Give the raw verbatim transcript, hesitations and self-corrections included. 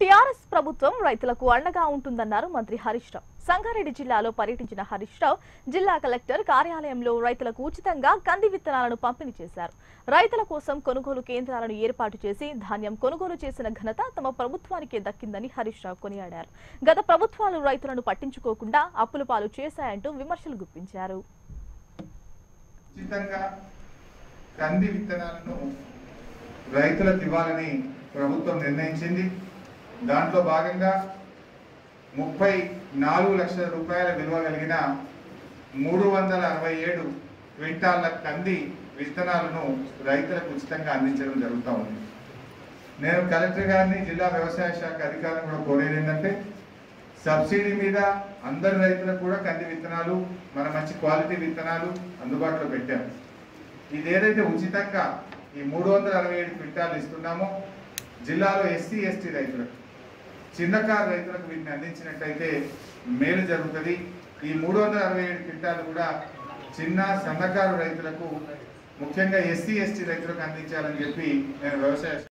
TRS ప్రభుత్వం రైతులకు అండగా ఉంటుందన్నారు మంత్రి హరీష్ రావు. సంగారెడ్డి జిల్లాలో పర్యటించిన హరీష్ రావు జిల్లా కలెక్టర్ కార్యాలయంలో రైతులకు ఉచితంగా కంది విత్తనాలను పంపిణీ చేశారు. రైతుల కోసం కొనుగోలు కేంద్రాలను ఏర్పాటు చేసి ధాన్యం కొనుగోలు చేసిన ఘనత తమ ప్రభుత్వానికే దక్కిందని హరీష్ రావు కొనియాడారు. గత ప్రభుత్వాలు రైతులను పట్టించుకోకుండా అప్పుల పాలు చేశాయంటూ విమర్శలు గుప్పించారు. కంది విత్తనాలను రైతులకు ఇవ్వాలని ప్రభుత్వం నిర్ణయించింది. దాంట్లో భాగంగా ముప్పై నాలుగు లక్షల రూపాయల విలువ కలిగిన మూడు వందల అరవై ఏడు క్వింటాళ్ల కంది విత్తనాలను రైతులకు ఉచితంగా అందించడం జరుగుతూ ఉంది. నేను కలెక్టర్ గారిని, జిల్లా వ్యవసాయ శాఖ అధికారులను కూడా కోరేది ఏంటంటే, సబ్సిడీ మీద అందరి రైతులకు కూడా కంది విత్తనాలు, మన మంచి క్వాలిటీ విత్తనాలు అందుబాటులో పెట్టాము. ఇది ఏదైతే ఉచితంగా ఈ మూడు వందల అరవై ఏడు క్వింటాలు ఇస్తున్నామో, జిల్లాలో ఎస్సీ ఎస్టీ రైతులకు, చిన్నకారు రైతులకు వీటిని అందించినట్టయితే మేలు జరుగుతుంది. ఈ మూడు వందల అరవై ఏడు క్వింటాలు కూడా చిన్న సన్నకారు రైతులకు, ముఖ్యంగా ఎస్సీ ఎస్టీ రైతులకు అందించాలని చెప్పి నేను వ్యవసాయ